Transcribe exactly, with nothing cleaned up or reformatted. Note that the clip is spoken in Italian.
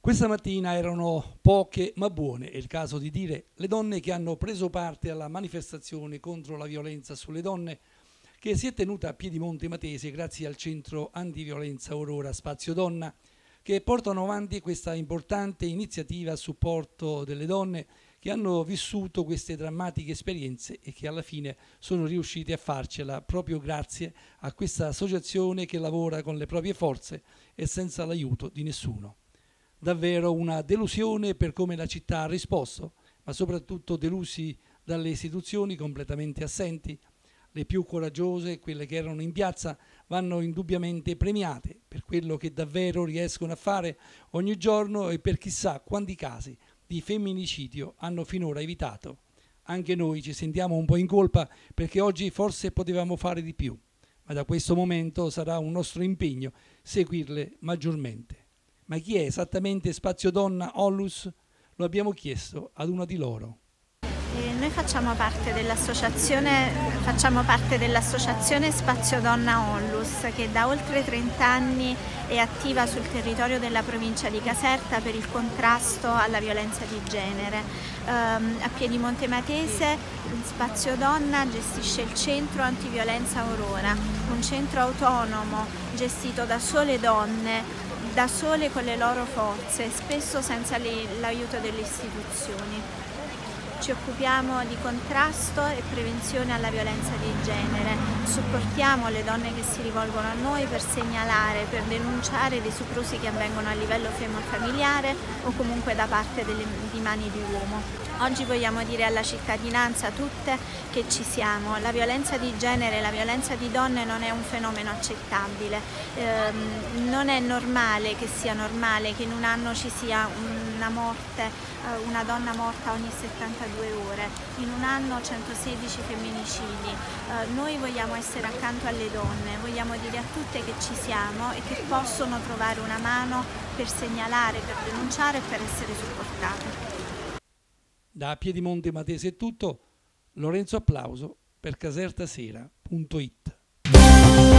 Questa mattina erano poche ma buone, è il caso di dire, le donne che hanno preso parte alla manifestazione contro la violenza sulle donne che si è tenuta a Piedimonte Matese grazie al centro antiviolenza Aurora Spazio Donna, che portano avanti questa importante iniziativa a supporto delle donne che hanno vissuto queste drammatiche esperienze e che alla fine sono riusciti a farcela proprio grazie a questa associazione che lavora con le proprie forze e senza l'aiuto di nessuno. Davvero una delusione per come la città ha risposto, ma soprattutto delusi dalle istituzioni completamente assenti. Le più coraggiose, quelle che erano in piazza, vanno indubbiamente premiate per quello che davvero riescono a fare ogni giorno e per chissà quanti casi di femminicidio hanno finora evitato. Anche noi ci sentiamo un po' in colpa perché oggi forse potevamo fare di più, ma da questo momento sarà un nostro impegno seguirle maggiormente. Ma chi è esattamente Spazio Donna Onlus? Lo abbiamo chiesto ad una di loro. E noi facciamo parte dell'associazione, facciamo parte dell'associazione Spazio Donna Onlus, che da oltre trenta anni è attiva sul territorio della provincia di Caserta per il contrasto alla violenza di genere. Um, a Piedimonte Matese Spazio Donna gestisce il centro antiviolenza Aurora, un centro autonomo gestito da sole donne, da sole con le loro forze, spesso senza l'aiuto delle istituzioni. Ci occupiamo di contrasto e prevenzione alla violenza di genere, supportiamo le donne che si rivolgono a noi per segnalare, per denunciare dei soprusi che avvengono a livello familiare o comunque da parte delle, di mani di uomo. Oggi vogliamo dire alla cittadinanza tutte che ci siamo. La violenza di genere, la violenza di donne non è un fenomeno accettabile. Ehm, non è normale che sia normale che in un anno ci sia una morte, eh, una donna morta ogni settantadue ore, in un anno centosedici femminicidi. Eh, noi vogliamo essere accanto alle donne, vogliamo dire a tutte che ci siamo e che possono trovare una mano per segnalare, per denunciare e per essere supportate. Da Piedimonte Matese è tutto. Lorenzo Applauso per casertasera punto it.